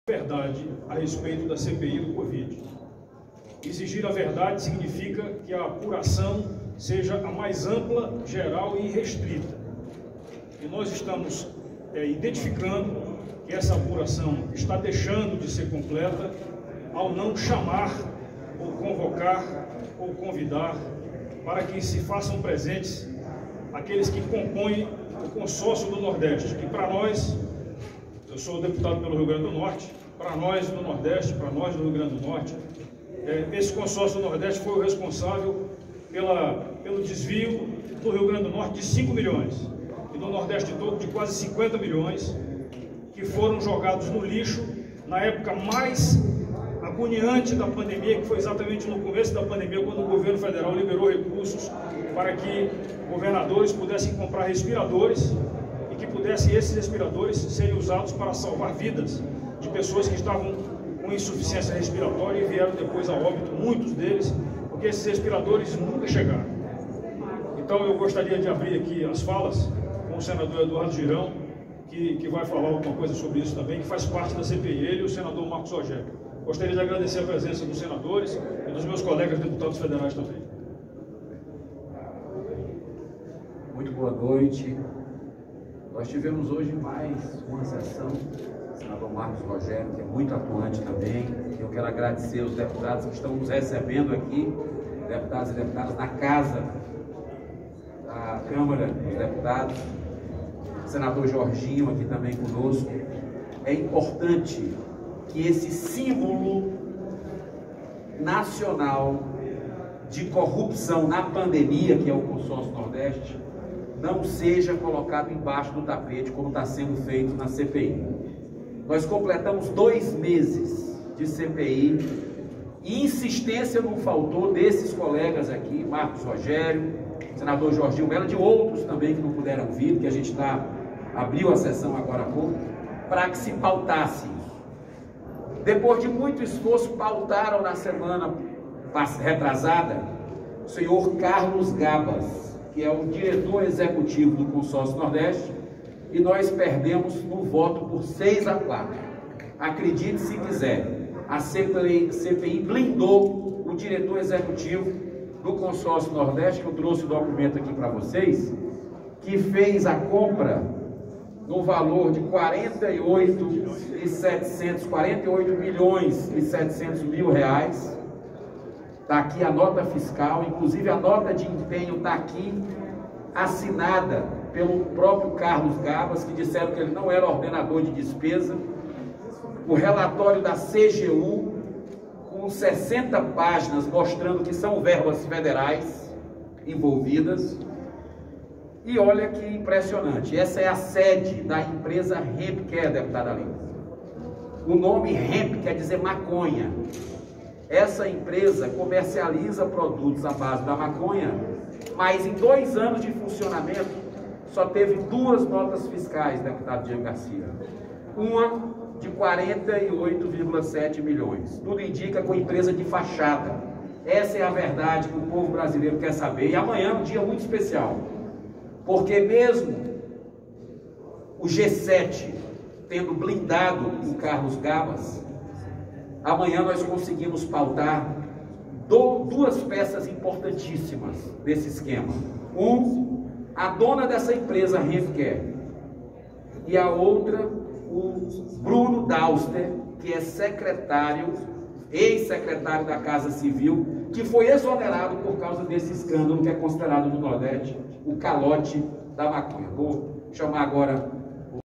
verdade a respeito da CPI do Covid. Exigir a verdade significa que a apuração seja a mais ampla, geral e restrita. E nós estamos identificando que essa apuração está deixando de ser completa ao não chamar, ou convocar, ou convidar para que se façam presentes aqueles que compõem o consórcio do Nordeste, que para nós, eu sou deputado pelo Rio Grande do Norte, para nós do Nordeste, para nós do Rio Grande do Norte, esse consórcio do Nordeste foi o responsável pelo desvio do Rio Grande do Norte de 5 milhões e do Nordeste todo de quase 50 milhões que foram jogados no lixo na época mais agoniante da pandemia, que foi exatamente no começo da pandemia, quando o governo federal liberou recursos para que governadores pudessem comprar respiradores e que pudessem esses respiradores serem usados para salvar vidas de pessoas que estavam com insuficiência respiratória e vieram depois a óbito, muitos deles, porque esses respiradores nunca chegaram. Então eu gostaria de abrir aqui as falas com o senador Eduardo Girão, que vai falar alguma coisa sobre isso também, que faz parte da CPI, ele e o senador Marcos Rogério. Gostaria de agradecer a presença dos senadores e dos meus colegas deputados federais também. Muito boa noite. Nós tivemos hoje mais uma sessão, o senador Marcos Rogério, que é muito atuante também. Eu quero agradecer os deputados que estão nos recebendo aqui, deputados e deputadas na casa da Câmara dos Deputados, o senador Jorginho aqui também conosco. É importante que esse símbolo nacional de corrupção na pandemia, que é o Consórcio Nordeste, não seja colocado embaixo do tapete, como está sendo feito na CPI. Nós completamos 2 meses de CPI e insistência não faltou desses colegas aqui, Marcos Rogério, senador Jorginho Mello, de outros também que não puderam vir, porque a gente abriu a sessão agora há pouco, para que se pautasse isso. Depois de muito esforço, pautaram na semana retrasada o senhor Carlos Gabas, que é o diretor executivo do Consórcio Nordeste, e nós perdemos no voto por 6-4. Acredite se quiser, a CPI blindou o diretor executivo do Consórcio Nordeste, que eu trouxe o documento aqui para vocês, que fez a compra no valor de 48 milhões e 700 mil reais. Está aqui a nota fiscal, inclusive a nota de empenho está aqui, assinada pelo próprio Carlos Gabas, que disseram que ele não era ordenador de despesa. O relatório da CGU, com 60 páginas, mostrando que são verbas federais envolvidas. E olha que impressionante, essa é a sede da empresa Hempcare, deputada Lima. O nome Hemp quer dizer maconha. Essa empresa comercializa produtos à base da maconha, mas em 2 anos de funcionamento só teve 2 notas fiscais, deputado Diego Garcia. Uma de 48,7 milhões. Tudo indica com empresa de fachada. Essa é a verdade que o povo brasileiro quer saber. E amanhã é um dia muito especial, porque mesmo o G7 tendo blindado o Carlos Gabas, amanhã nós conseguimos pautar 2 peças importantíssimas desse esquema. A dona dessa empresa, Hempcare, e a outra, o Bruno Dauster, que é ex-secretário da Casa Civil, que foi exonerado por causa desse escândalo que é considerado no Nordeste o calote da maconha. Vou chamar agora